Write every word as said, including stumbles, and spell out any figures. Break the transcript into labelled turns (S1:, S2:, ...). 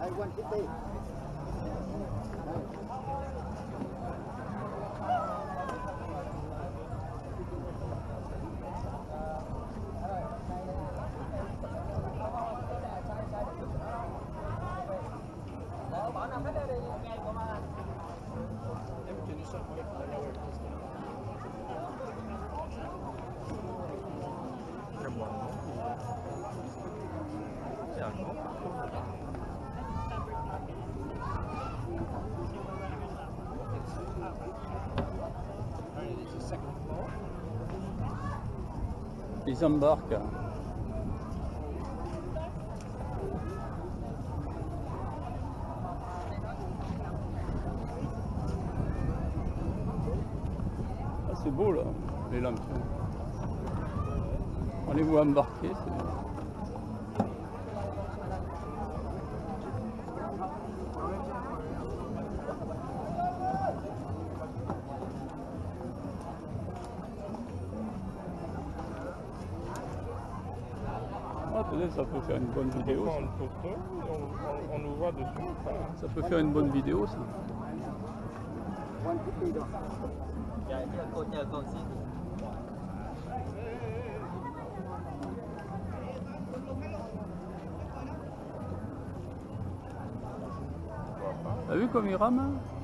S1: Ils embarquent. Ah, c'est beau là, les lampions. On les voit embarquer. Ah, peut-être ça peut faire une bonne vidéo.
S2: On, une photo, on, on, on nous voit dessus.
S1: Ça peut faire une bonne vidéo ça. T'as vu comme il rame?